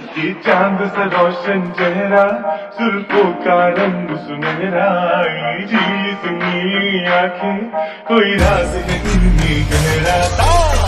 ये चांद सा रोशन चेहरा, जुल्फों का रंग सुनहरा, ये झील सी नीली आंखें, कोई राज है इनमें गहरा।